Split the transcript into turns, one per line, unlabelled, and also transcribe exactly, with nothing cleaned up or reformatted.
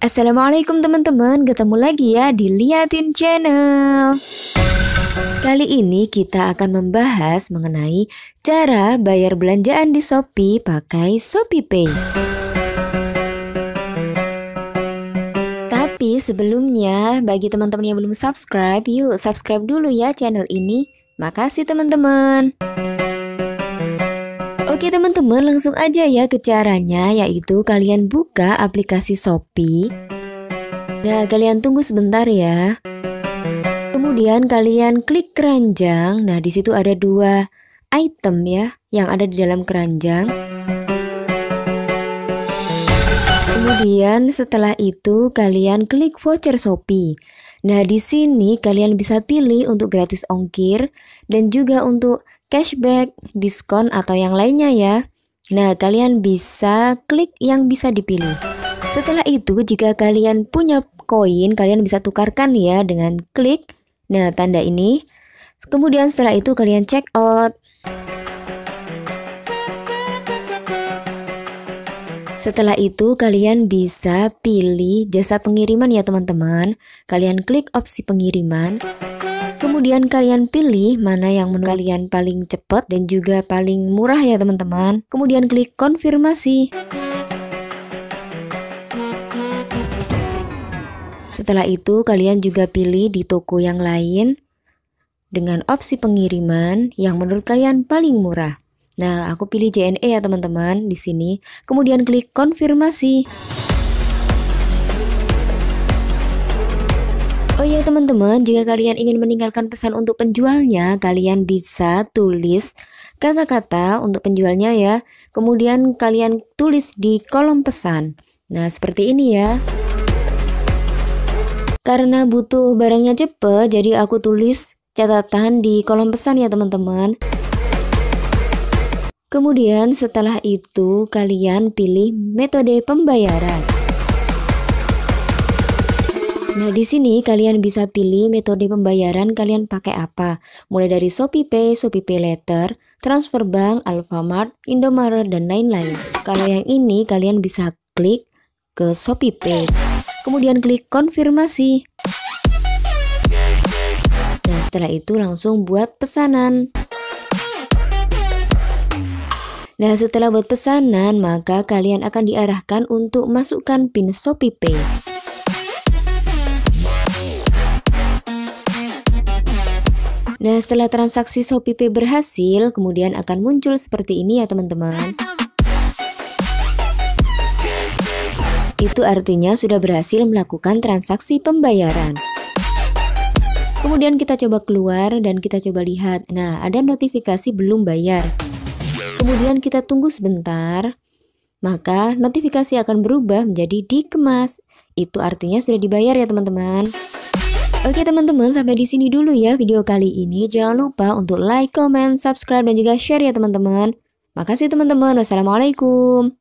Assalamualaikum teman-teman, ketemu lagi ya di Liatin Channel. Kali ini kita akan membahas mengenai cara bayar belanjaan di Shopee pakai ShopeePay. Tapi sebelumnya, bagi teman-teman yang belum subscribe, yuk subscribe dulu ya channel ini. Makasih teman-teman. Oke teman-teman, langsung aja ya ke caranya, yaitu kalian buka aplikasi Shopee. Nah, kalian tunggu sebentar ya. Kemudian kalian klik keranjang. Nah, di situ ada dua item ya yang ada di dalam keranjang. Kemudian setelah itu kalian klik voucher Shopee. Nah, di sini kalian bisa pilih untuk gratis ongkir dan juga untuk cashback, diskon atau yang lainnya ya. Nah, kalian bisa klik yang bisa dipilih. Setelah itu, jika kalian punya koin, kalian bisa tukarkan ya dengan klik nah tanda ini. Kemudian setelah itu kalian check out. Setelah itu kalian bisa pilih jasa pengiriman ya teman-teman. Kalian klik opsi pengiriman. Kemudian kalian pilih mana yang menurut kalian paling cepat dan juga paling murah ya teman-teman. Kemudian klik konfirmasi. Setelah itu kalian juga pilih di toko yang lain dengan opsi pengiriman yang menurut kalian paling murah. Nah, aku pilih J N E ya teman-teman di sini. Kemudian klik konfirmasi. Oh ya teman-teman, jika kalian ingin meninggalkan pesan untuk penjualnya, kalian bisa tulis kata-kata untuk penjualnya ya. Kemudian kalian tulis di kolom pesan. Nah, seperti ini ya. Karena butuh barangnya cepet, jadi aku tulis catatan di kolom pesan ya teman-teman. Kemudian setelah itu kalian pilih metode pembayaran. Nah, di sini kalian bisa pilih metode pembayaran kalian pakai apa. Mulai dari ShopeePay, ShopeePay Later, Transfer Bank, Alfamart, Indomaret dan lain-lain. Kalau yang ini kalian bisa klik ke ShopeePay. Kemudian klik konfirmasi. Nah, setelah itu langsung buat pesanan. Nah, setelah buat pesanan, maka kalian akan diarahkan untuk masukkan PIN ShopeePay. Nah, setelah transaksi ShopeePay berhasil, kemudian akan muncul seperti ini ya teman-teman. Itu artinya sudah berhasil melakukan transaksi pembayaran. Kemudian kita coba keluar dan kita coba lihat. Nah, ada notifikasi belum bayar. Kemudian kita tunggu sebentar. Maka notifikasi akan berubah menjadi dikemas. Itu artinya sudah dibayar ya teman-teman. Oke teman-teman, sampai di sini dulu ya video kali ini. Jangan lupa untuk like, comment, subscribe dan juga share ya teman-teman. Makasih teman-teman. Wassalamualaikum.